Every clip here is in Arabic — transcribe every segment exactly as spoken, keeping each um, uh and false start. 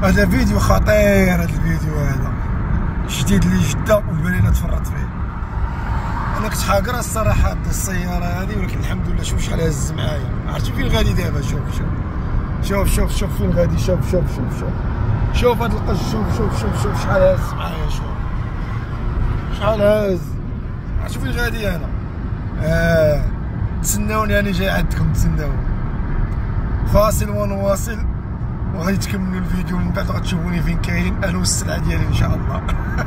هذا فيديو خطير، هذا الفيديو هذا جديد لي جدة والبنينة تفرط فيه. انا كنت حاقرة الصراحة هاد السيارة هادي، ولكن الحمد لله شوف شحال هز معايا. عرفتي فين غادي دابا؟ شوف شوف شوف شوف شوف فين غادي. شوف شوف شوف شوف شوف هاد القش. شوف شوف شوف شوف شحال هز معايا. شوف شحال هز. عرفتي فين غادي انا؟ اه تسناوني، انا جاي عندكم تسناوني. فاصل ونواصل وغادي تكملوا الفيديو من بعد، غتشوفوني فين كاين انا والسلعه ديالي ان شاء الله.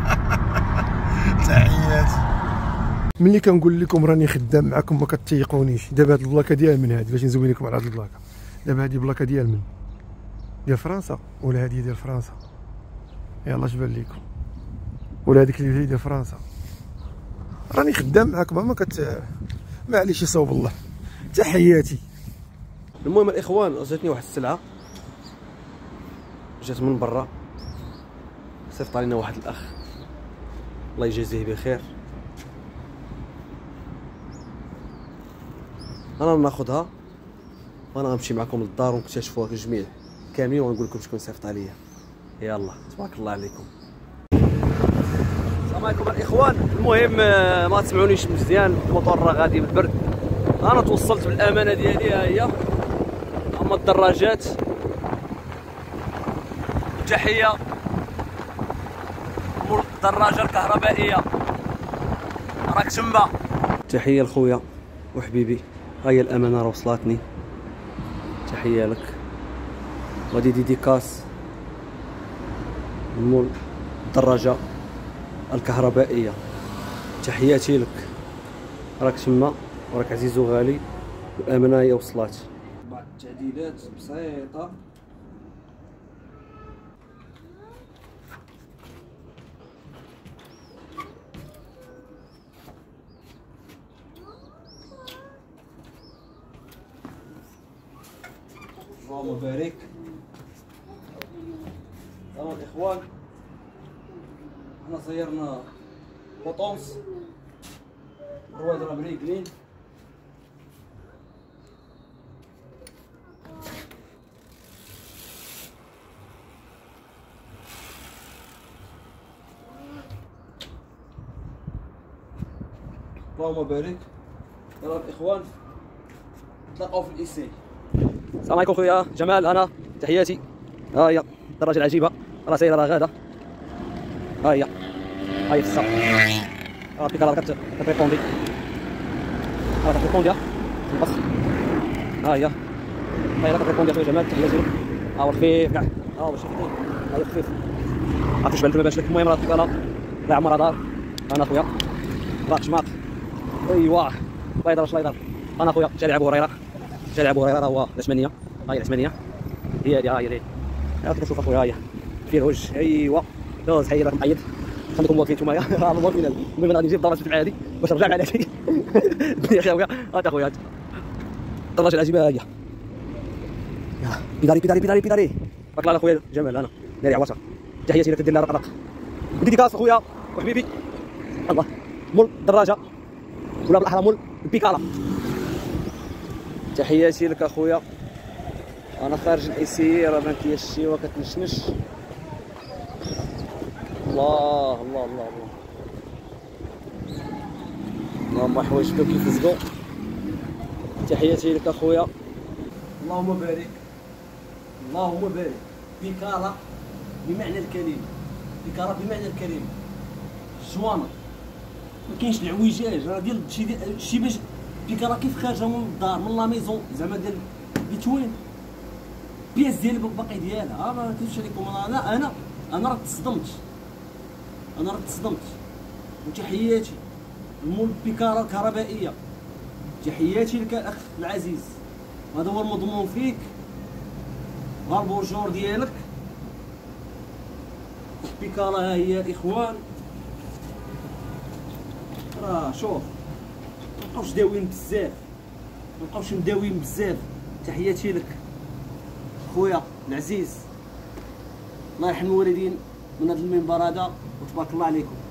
تحياتي. ملي كنقول لكم راني خدام معكم ما كتيقونيش. دابا هاد البلاكه ديال من هادي باش نزوين لكم على هاد البلاكه. دابا هادي بلاكه ديال من؟ ديال فرنسا ولا هادي ديال فرنسا؟ يلاه اش بان لكم؟ ولا هذيك اللي هي ديال فرنسا؟ راني خدام معكم ما كت معليش يصوب الله. تحياتي. المهم الاخوان، جاتني واحد السلعه جات من برا، صيفط علينا واحد الاخ الله يجازيه بخير. انا ناخذها وانا غنمشي معكم للدار ونكتشفوها الجميع كاملين ونقول لكم شكون صيفط عليا. يلا تبارك الله عليكم. السلام عليكم الاخوان. المهم ما تسمعونيش مزيان، الموطور راه غادي بالبرد. انا توصلت بالامانه ديالي، ها هي اما الدراجات. تحيه مول الدراجه الكهربائيه راك تما. تحيه لخويا وحبيبي، ها هي الامانه راه وصلاتني. تحيه لك. غادي ديديكاس مول الدراجه الكهربائيه. تحياتي لك، راك تما وراك عزيز وغالي، والامانه هي وصلات. بعض التعديلات بسيطه. اللهم بارك. تمام الاخوان، حنا صيرنا بوطونس رواد راه مريقلين. اللهم بارك. يلا الاخوان نتلاقاو في الايسي. السلام عليكم خويا جمال، انا تحياتي. ها هي الدراجه العجيبه راه سايره راه غاده. ها هي ها هي الصح. راه بيك راه كتريبوندي. راه كتريبوندي نقص. ها هي ها هي راه كتريبوندي خويا جمال، تحياتي لك. ها هو خفيف كاع. ها هو شي خفيف. ها هو خفيف. عرفتش بان ما بانش لك. المهم راه بيك راه لا عمرها دار. انا خويا راه شماق. ايوا الله يدار الله يدار. انا خويا شارع ابو هريره. شارع ابو هريره هو العثمانيه. ها هي العثمانيه، هي هذه. ها هي ها كتشوف اخويا. ها هي فيه الوجه. ايوا دوز حي راكم معيط. خليكم واقفين نتوما. ها المواطنين. المهم غادي نجيب الدراجه مع هذه باش نرجع مع هذيك. يا اخي خويا هات اخويا الدراجه العجيبه. ها هي بيداري بيداري بيداري بيداري. بارك الله اخويا جمال. انا ناري عواتها. تحياتي لك. دير لها رقراق ديديكاس اخويا وحبيبي. الله مول الدراجه ولا بالاحرى مول البيكالا. تحياتي لك اخويا. انا خارج الايسي راه بانت لي الشيوه كتنشنش. الله الله الله الله. اللهم حوايج بداو كيفزقوا. تحياتي لك اخويا. اللهم بارك. اللهم بارك. بيكالا بمعنى الكلمه. بيكالا بمعنى الكلمه. الجوانه ما كاينش العويجاج، راه ديال شي شي باش بيكالا كيف خارجه من الدار من لا ميزون زعما ديال بيتوين. بياس ديال باقي ديالها. ما كنتش عليكم. انا انا انا راه تصدمت. انا راه تصدمت. وتحياتي المول بيكالا الكهربائيه. تحياتي لك الاخ العزيز. هذا هو المضمون فيك. ها البونجور ديالك. بيكالا ها هي الاخوان. راه شوف مابقاوش داويين بزاف، مابقاوش مداويين بزاف. تحياتي لك خويا العزيز. الله يرحم الوالدين من هذا المنبر هذا، وتبارك الله عليكم.